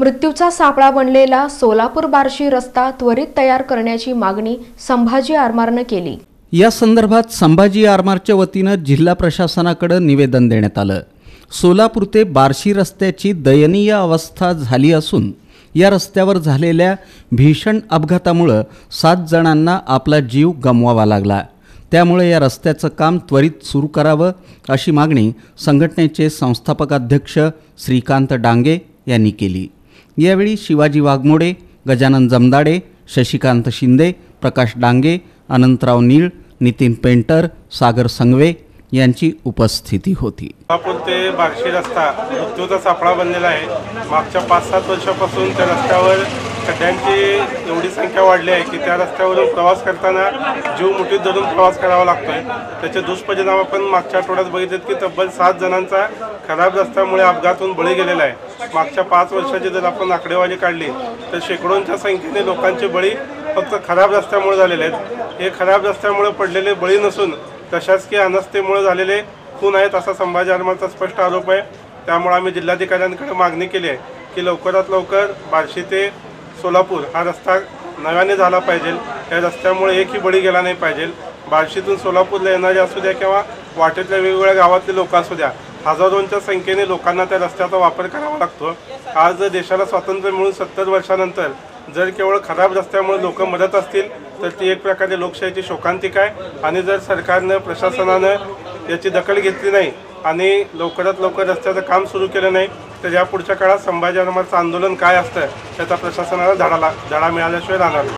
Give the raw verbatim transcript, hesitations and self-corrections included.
मृत्यूचा सापळा बनलेला सोलापूर बार्शी रस्ता त्वरित तयार करण्याची मागणी संभाजी आरमारने केली। या संदर्भात संभाजी आरमारच्या वतीने जिल्हा प्रशासनाकडे निवेदन देण्यात आलं। सोलापूर ते बार्शी रस्त्याची दयनीय अवस्था झाली असून या रस्त्यावर झालेल्या भीषण अपघातामुळे सात जणांना आपला जीव गमवावा लागला। त्यामुळे या रस्त्याचं काम त्वरित सुरू करावं अशी मागणी संघटनेचे संस्थापक अध्यक्ष श्रीकांत डांगे यांनी केली। यावेळी शिवाजी वाघमोडे, गजानन जमदाडे, शशिकांत शिंदे, प्रकाश डांगे, अनंतराव नीळ, नितीन पेंटर, सागर संगवे यांची उपस्थिती होती। सोलापूर ते बार्शी रस्ता मृत्यूचा सापळा बनलेला आहे। मागच्या पाच सात वर्षापासून त्या रस्त्यावर खड्ड्यांची एवढी संख्या वाढली आहे की त्या रस्त्यावरून प्रवास करताना जीव मुठीत धरून प्रवास करावा लागतोय। त्याचे दुष्परिणाम आपण मागच्या आठवड्यात बघितलेत की तब्बल सात जणांचा खराब रस्त्यामुळे अपघातून बळी गेलेला आहे। मागच्या पाच वर्षाची जर आपण आकडेवारी काढली तर शेकडोंच्या संख्येने लोकांचे बळी फक्त खराब रस्त्यामुळे झालेले आहेत। हे खराब रस्त्यामुळे पडलेले बळी नसून प्रशासकीय अनास्थेमुळे झालेले खून आहेत असा संभाजी आरमारचा स्पष्ट आरोप आहे। त्यामुळे आम्ही जिल्हाधिकाऱ्यांकडे मागणी केली आहे की लवकरात लवकर बार्शी ते सोलापूर हा रस्ता नव्याने झाला पाहिजे। या रस्त्यामुळे एकही बळी गेला नाही पाहिजे। बार्शीतून सोलापूरला येणारे असू द्या किंवा वाटेतल्या वेगवेगळ्या गावातले लोक असू द्या, हजारोंच्या संख्येने लोकांना त्या रस्त्याचा वापर करावा लागतो। आज देशाला स्वातंत्र्य मिळून सत्तर वर्षानंतर जर केवळ खराब रस्त्यामुळे लोक मरत असतील तर ती एक प्रकारे लोकशाहीची शोकांतिका आहे। आणि जर सरकारनं प्रशासनानं याची दखल घेतली नाही आणि लवकरात लवकर रस्त्याचं काम सुरू केलं नाही तर या पुढच्या काळात संभाजी आरमारचं आंदोलन काय असतं त्याचा प्रशासनाला धडा धडा मिळाल्याशिवाय राहणार।